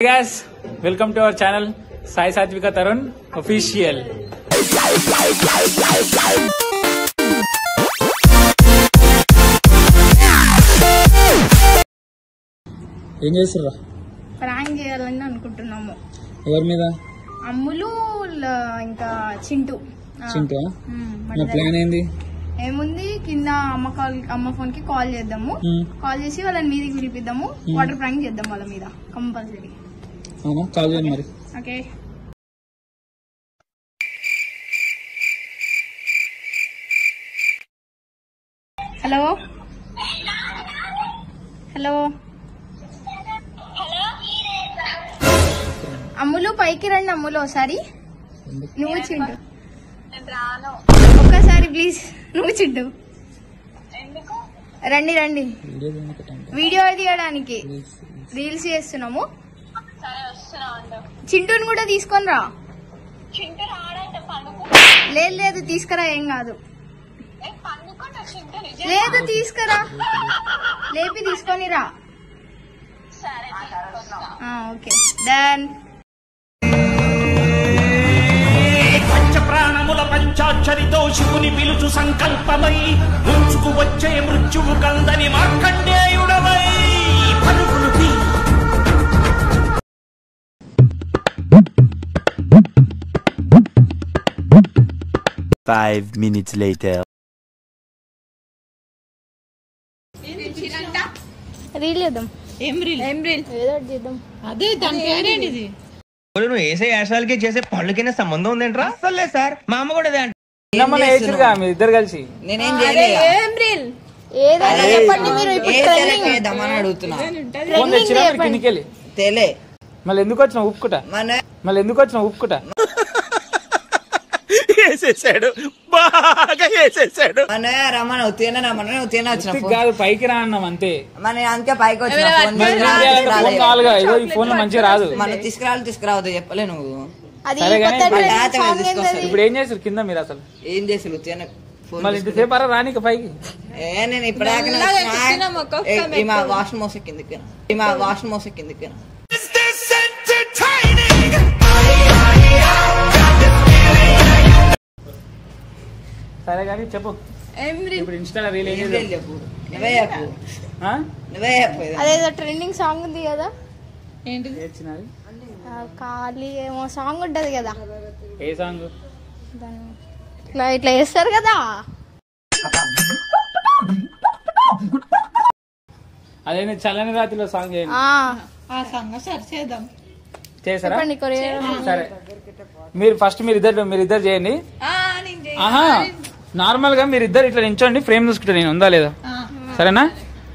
Hey guys, welcome to our channel Sai Satvika Tarun Official. ఏం చేస్తుర్రా? Prank చేయాలని అనుకుంటున్నాము. ఎవరి మీద? అమ్ములు ఇంకా చింటూ. నా ప్లాన్ ఏంది? ఏముంది, కింద అమ్మ ఫోన్ కి కాల్ చేద్దాము. కాల్ చేసి వాళ్ళని మీదకి పిలిపిద్దాము. వాటర్ ప్రాంక్ చేద్దాం వాళ్ళ మీద కంపల్సరీ. కాల్ చేయండి మరి. ఓకే. హలో హలో అమ్ములు, పైకి రండి అమ్ములు ఒకసారి. నువ్వు చింటూ ఒక్కసారి ప్లీజ్. నువ్వు చింటూ రండి రండి. వీడియో తీయడానికి రీల్స్ చేస్తున్నాము. చింటూని కూడా తీసుకొని రా. లేదు లేదు తీసుకురా, ఏం కాదు. లేదు తీసుకురా, లేపి తీసుకొని రా. Okay done. పంచప్రాణముల పంచాక్షరితో శివుని పిలుచు సంకల్పమై ముంచుకు వచ్చే మృత్యువు కందని మార్కండేయుడవై పరుగులు 5 minutes later. రీల్ చేద్దాం. ఏం రీల్ ఏదో చేద్దాం. అదే దాని పేరేంటిది? నువ్వు వేసే యాసాలకి చేసే పళ్ళకైనా సంబంధం ఉందేంట్రా? అసలు లేదు సార్, మా అమ్మ కూడా మీరు ఇద్దరు కలిసి నేనేం చేయలేదు. ఏం రీల్ ఏదైనా చెప్పండి మీరు. ఇప్పుడు దమ్మని అడుగుతున్నా. ఫోన్ తెచ్చినా కిందికెళ్ళి తెలే మళ్ళీ ఎందుకు వచ్చినా ఉప్పుకుట వేసేసాడు, బాగా వేసేసాడు. రమ్మని వచ్చిన కాదు, పైకి రా అన్నాం అంతే. మన అందుకే పైకి వచ్చిన ఈ ఫోన్ లో మంచిగా రాదు. మనం తీసుకురావద్దు చెప్పలే నువ్వు. సరే కానీ ఇప్పుడు ఏం చేస్తారు కింద మీరు? అసలు ఏం చేసి మళ్ళీ ఇంతసేపు అరా రానిక పైకి. నేను ఇప్పుడు వాష్ మోసెక్కింది సరే కానీ చెప్పు. ఇప్పుడు ఇన్స్టాలో రీల్ ఏం చెప్పు. నువ్వే చెప్పు. అదేదో ట్రెండింగ్ సాంగ్ ఉంది కదా, ఏంటిది? ఖాళీ ఏమో సాంగ్ ఉంటది కదా. ఏ సాంగ్? ఇట్లా చేస్తారు కదా. అదే చల్లని రాత్రిలో సాంగ్ చేయండి. ఆ సాంగ్ సరి చేద్దాం. చేస్తారా? సరే, మీరు ఫస్ట్ మీరిద్దరు చేయండి. ఆహా, నార్మల్ గా మీరిద్దరు ఇట్లా నించోండి, ఫ్రేమ్ చూసుకుంటా నేను ఉందా లేదా. సరేనా?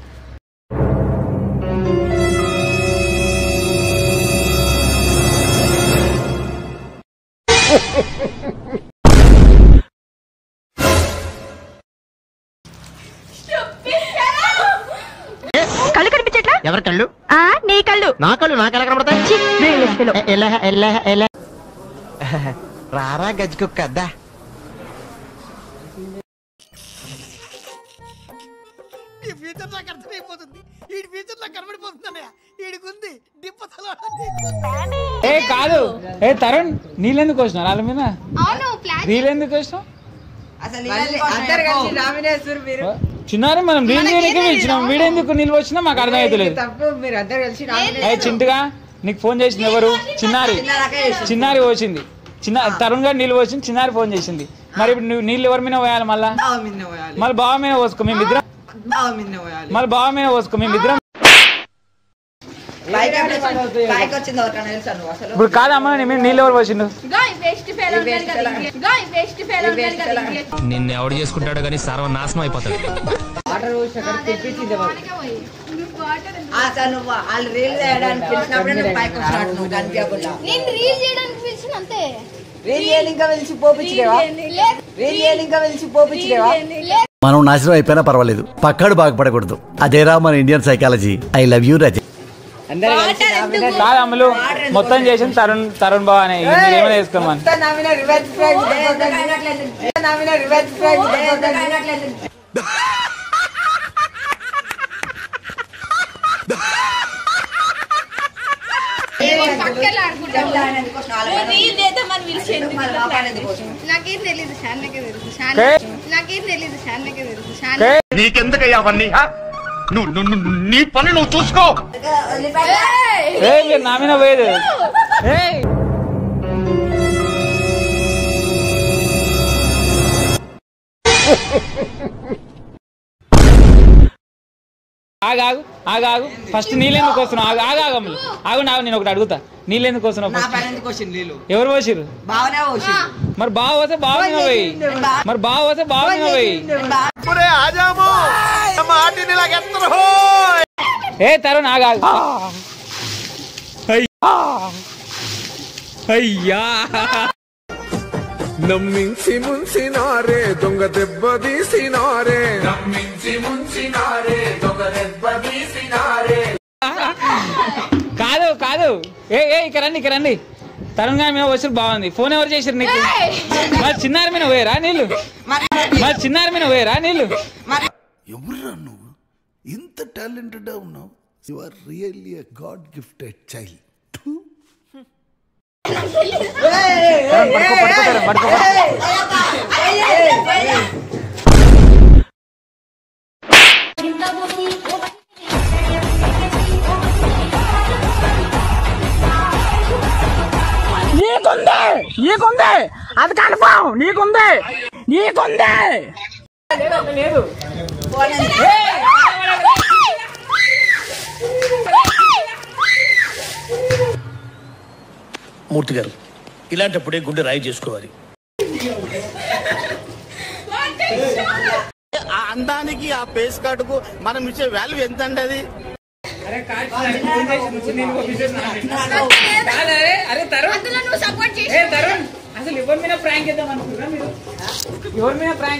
కళ్ళు కనిపించట్లా? ఎవరి కళ్ళు? నీ కళ్ళు. నా కళ్ళు నాకెలా కనబడతాయి? రారా గజ్జుకుక్క అద్దా. ఈ ఫ్యూచర్ నాకు అర్థమైపోతుంది. ఈ ఫ్యూచర్ నాకు కనబడిపోతుందన్నయ్య. ఈడికుంది డిప్పతలో. ఏ కాదు, ఏ తరుణ్, నీళ్ళెందుకు వచ్చినారు వాళ్ళ మీద? నీళ్ళెందుకు వచ్చినావు? చిన్నారి మనం రీల్ చేయడానికి ఇచ్చినాం, వీడెందుకు నిల్వ వచ్చినా మాకు అర్థమైతలేదు. చింటుగా నీకు ఫోన్ చేసింది ఎవరు? చిన్నారి వచ్చింది. తరుణ్ గారు నీళ్ళు వచ్చింది, చిన్నారి ఫోన్ చేసింది. మరి ఇప్పుడు నువ్వు నీళ్ళు ఎవరి మీద పోయాలి? మళ్ళీ బావ మీద పోసుకో మేమిద్దరం. ఇప్పుడు కాదమ్మా, నీళ్ళు ఎవరు పోసిండు? నిన్ను ఎవడు చేసుకుంటాడు కానీ సర్వనాశనం అయిపోతాడు. మనం నాశనం అయిపోయినా పర్వాలేదు, పక్కాడు బాగుపడకూడదు. అదేరా మన Indian psychology. I love you రజ. కాదు అమ్ములు, మొత్తం చేసింది తరుణ్ బావ అనే. ఏమైనా వేసుకోమని పక్కన ఆడుకుంటాం. నీళ్ళు చేద్దామని పిలిచేందుకు నాకేం తెలీదు సార్, నాకే తెలుసు సార్, నాకేం తెలీదు సార్, నాకే తెలుసు సార్. నీకెందుకయ్యా అవన్నీ నీ పని నువ్వు చూసుకో. మీరు నా మీద పోయేది. ఆగాగు ఆగాగు ఫస్ట్ నీళ్ళెందుకు వస్తున్నావు? ఆగాగమ్ములు ఆగు. నేను ఒకటి అడుగుతా, నీళ్ళెందుకు వస్తున్నావు? ఎవరు పోసిరు? మరి బావ వస్తే బావ మీద పోయి, మరి బావ వస్తే బావ మీద పోయి. ఏ తరుణ్ ఆగాగు. అయ్యా నమ్మించి ముంచినారే దొంగ దెబ్బ తీసినారే, నమ్మించి ముంచినారే దొంగ దెబ్బ తీసినారే. కాదు కాదు, ఏ ఇక్కడ రండి. తరుణ్ గారి మీద వచ్చి బాగుంది. ఫోన్ ఎవరు చేసారు నీకు? మరి చిన్నారి మీద పోయారా నీళ్ళు? ఎవరురా నువ్వు? ఇంత టాలెంటెడ్ ఉన్నావు. You are really a god gifted child. నీకుందే అది కన్ఫర్మ్. నీకుందే లేదు. మూర్తి గారు, ఇలాంటప్పుడే గుండె రాయి చేసుకోవాలి. ఆ అందానికి ఆ ఫేస్ కార్డుకు మనం ఇచ్చే వాల్యూ ఎంత అండి అది? అసలు ఎవరి మీద ప్రాంక్ చేద్దాం అనుకున్నా మీరు? ఎవరి మీద ప్రాంక్?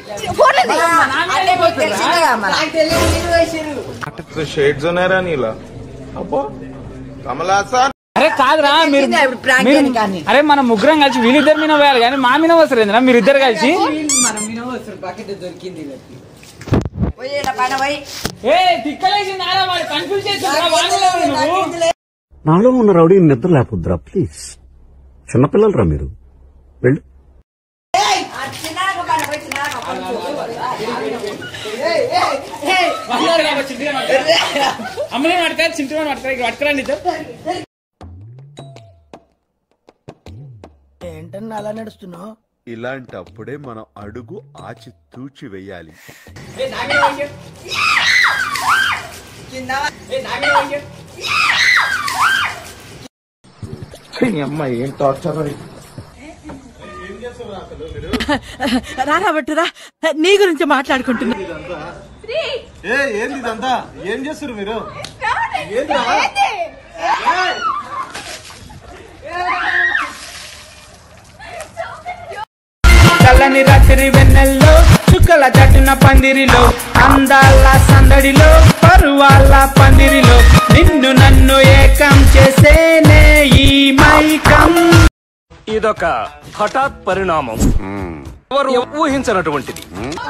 షేడ్స్ ఉన్నారా నీలా? అబ్బో కమలాసా. అరే కాదురా, మీరు అరే మన ముగ్గురం కలిసి వీళ్ళిద్దరు మీద పోయాలి కానీ మా మీద వస్తారు. మీరిద్దరు కలిసి నాలో ఉన్న రౌడీ నిద్ర లేకపోద్దురా ప్లీజ్. చిన్నపిల్లలరా మీరు, వెళ్ళు. అమ్మలే పడతారు, చింతమని పడతారు, ఇక్కడ పట్టుకురండి. ఏంటన్నా అలా నడుస్తున్నావు? ఇలాంటప్పుడే మనం అడుగు ఆచి తూచి వెయ్యాలి. ఏం టార్చర్ రాబట్టురా, నీ గురించి మాట్లాడుకుంటున్నా. ఏంది ఇదంతా? ఏం చేస్తారు మీరు? చల్లని రాత్రి వెన్నెల్లో చుక్కల చట్టున పందిరిలో అందాల సందడిలో పరువాల పందిరిలో నిన్ను నన్ను ఏకం చేసేనే ఈ మైకం. ఇదొక హఠాత్ పరిణామం, ఎవరు ఊహించినటువంటిది.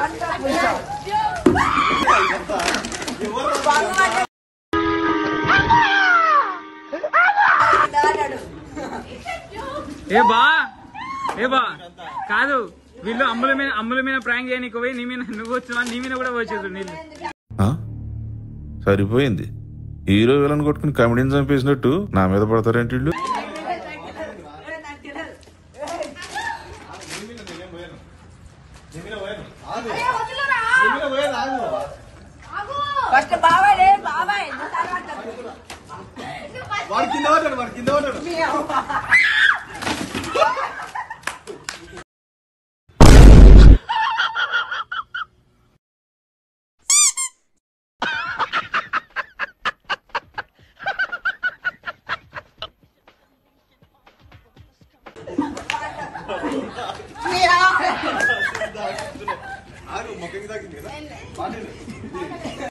ఏ బా కాదు, వీళ్ళు అమ్ముల మీద ప్రాంక్ చేయడానికి పోయి నీ మీద నువ్వు వచ్చినా, నీ మీద కూడా వచ్చేది నీళ్ళు. సరిపోయింది. హీరో విలన్ కొట్టుకుని కమెడీని చంపేసినట్టు నా మీద పడతారేంటి వీళ్ళు? వాడి కింద ముఖంగా